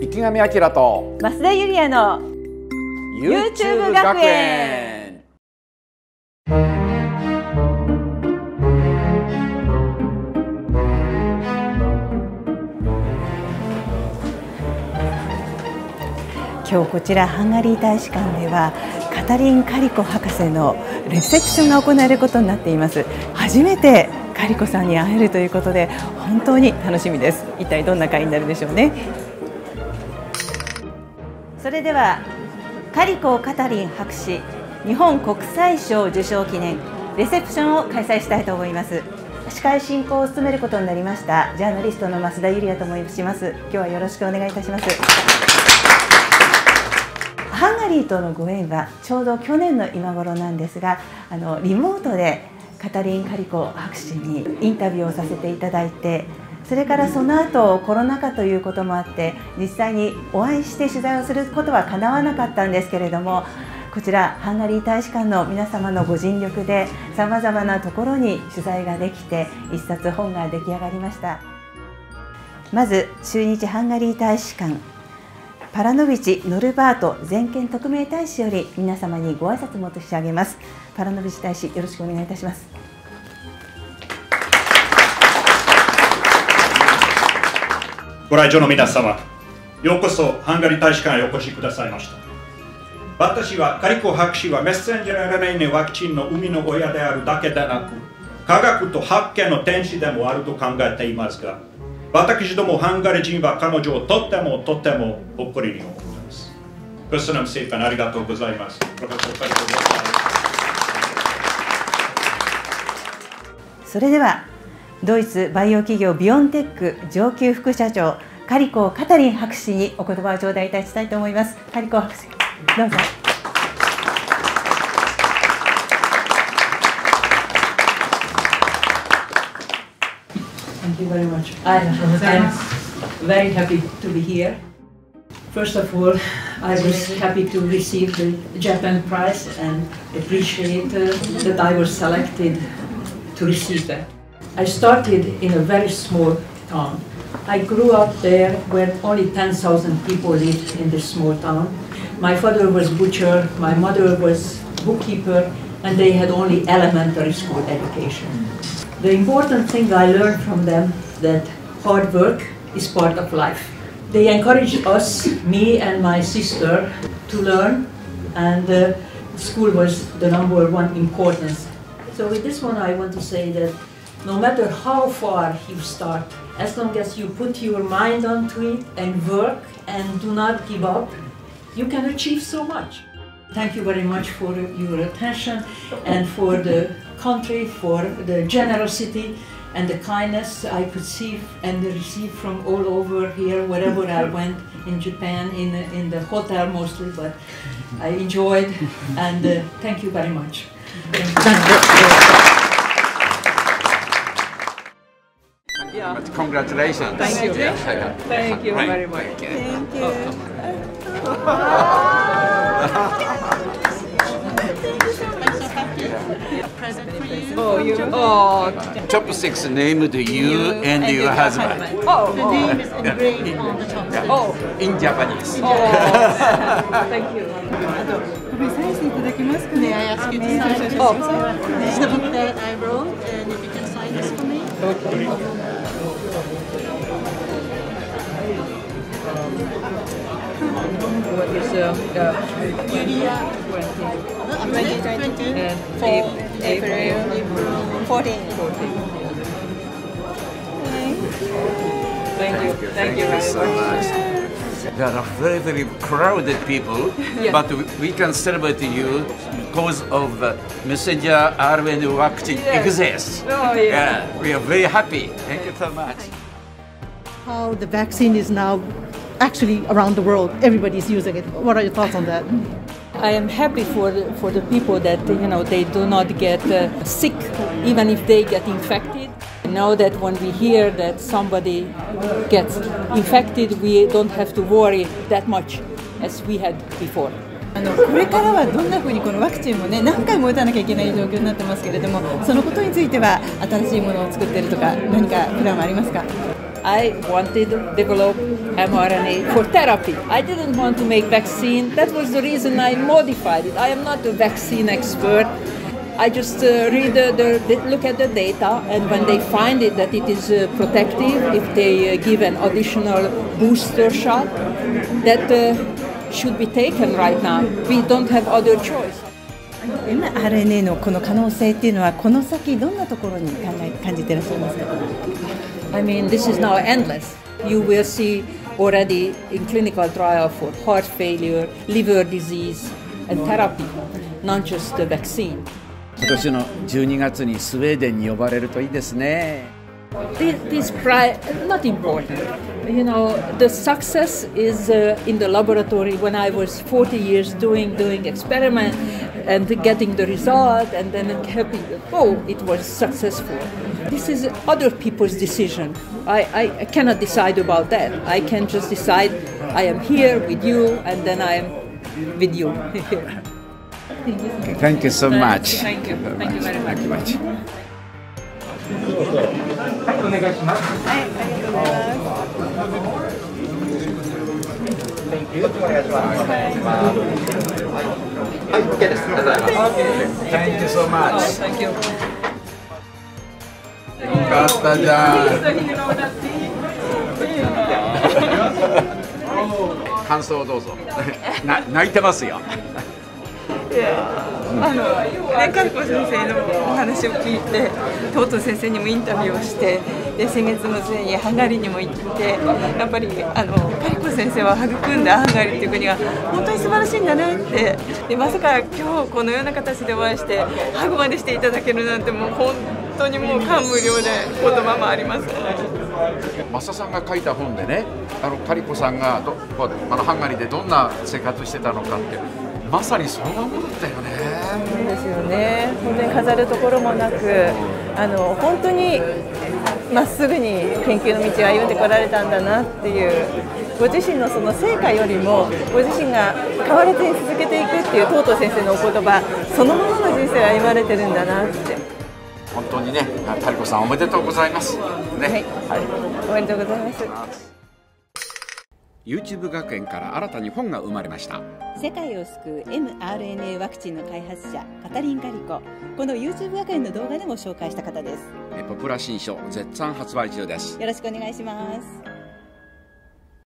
池上彰と増田ユリアの YouTube 学園。今日こちらハンガリー大使館ではカタリン・カリコ博士のレセプションが行われることになっています。初めてカリコさんに会えるということで本当に楽しみです。一体どんな会になるでしょうね。それではカリコ・カタリン博士日本国際賞受賞記念レセプションを開催したいと思います。司会進行を務めることになりましたジャーナリストの増田ユリアと申します。今日はよろしくお願いいたします。ハンガリーとのご縁はちょうど去年の今頃なんですが、リモートでカタリン・カリコ博士にインタビューをさせていただいて、それからその後コロナ禍ということもあって実際にお会いして取材をすることはかなわなかったんですけれども、こちらハンガリー大使館の皆様のご尽力でさまざまなところに取材ができて一冊本が出来上がりました。まず駐日ハンガリー大使館パラノビチ・ノルバート全権特命大使より皆様にご挨拶申し上げます。パラノビチ大使、よろしくお願いいたします。 ご来場の皆様、ようこそハンガリー大使館へお越しくださいました。私はカリコ博士はメッセンジャー RNA ワクチンの生みの親であるだけでなく、科学と発見の天使でもあると考えていますが、私どもハンガリー人は彼女をとっても誇りに思います。Köszönöm szépen、ありがとうございます。 それではドイツバイオ企業ビオンテック上級副社長カリコ・カタリン博士にお言葉を頂戴いたしたいと思います。カリコ博士、どうぞ。 Thank you very much. I'm very happy to be here. First of all, I was happy to receive the Japan Prize and appreciate that I was selected to receive that. I started in a very small town. I grew up there where only 10,000 people lived in this small town. My father was butcher, my mother was bookkeeper, and they had only elementary school education. The important thing I learned from them that hard work is part of life. They encouraged us, me and my sister, to learn, and school was the #1 importance. So with this one I want to say that no matter how far you start, as long as you put your mind onto it and work and do not give up, you can achieve so much. Thank you very much for your attention and for the country, for the generosity and the kindness I could see and receive from all over here, wherever I went in Japan, in the hotel mostly, but I enjoyed and thank you very much. Congratulations. Thank you. Thank you very much. Thank you. Oh, you. Oh. Top 6 named you and your husband. Oh. The name is engraved on the top. Oh. In Japanese. Oh. Thank you. May I ask you to sign this? Oh. This is the book that I wrote, and if you can sign this for me. Okay. What is Yuria 20 and April 14. Thank you. Thank you very much. There are very crowded people, Yeah. but we can celebrate you because of messenger RNA vaccine exists. Oh, yeah. We are very happy. Thank you so much. How the vaccine is now actually around the world, everybody's using it. What are your thoughts on that? I am happy for the people that they do not get sick, even if they get infected. Know that when we hear that somebody gets infected, we don't have to worry that much as we had before. これからはどんなふうにこのワクチンもね何回も打たなきゃいけない状況になってますけれども、そのことについては新しいものを作っているとか何かプランはありますか？ I wanted to develop mRNA for therapy. I didn't want to make vaccine. That was the reason I modified it. I am not a vaccine expert. I just look at the data, and when they find it that it is protective, if they give an additional booster shot, that should be taken right now. We don't have other choice. mRNA のこの可能性っていうのはこの先どんなところに感じていらっしゃいますか？ I mean, this is now endless. You will see already in clinical trial for heart failure, liver disease, and therapy, not just the vaccine. 今年の12月にスウェーデンに呼ばれるといいですね。 This not important. You know, the success is in the laboratory when I was 40 years doing experiment and getting the result and then happy. Oh, it was successful. This is other people's decision. I cannot decide about that. I can just decide I am here with you and then I am with you. Thank you so much. Thank you. Thank you very much. お願いします。 はい、ありがとうございます。 Thank you. お願いします。はい、OK です。ありがとうございます。 Thank you so much. Thank you. よかったじゃん。感想をどうぞ。泣いてますよ。 カリコ先生のお話を聞いて、トート先生にもインタビューをして、で先月の末にハンガリーにも行って、やっぱりカリコ先生は育んだハンガリーっていう国が本当に素晴らしいんだねって、でまさか今日このような形でお会いしてハグまでしていただけるなんて、もう本当にもう感無量で言葉もあります。 増田さんが書いた本でね、カリコさんがハンガリーでどんな生活してたのかって。まさにそのままだったよね。 そうですよね。本当に飾るところもなく、本当にまっすぐに研究の道を歩んでこられたんだなっていう、ご自身のその成果よりもご自身が変わらずに続けていくっていうトート先生のお言葉そのままの人生を歩まれてるんだなって。 本当にね、カリコさんおめでとうございます。ね。 はい、おめでとうございます。 YouTube 学園から新たに本が生まれました。 世界を救う mRNA ワクチンの開発者カタリン・カリコ、この YouTube 学園の動画でも紹介した方です。 ポプラ新書絶賛発売中です。 よろしくお願いします。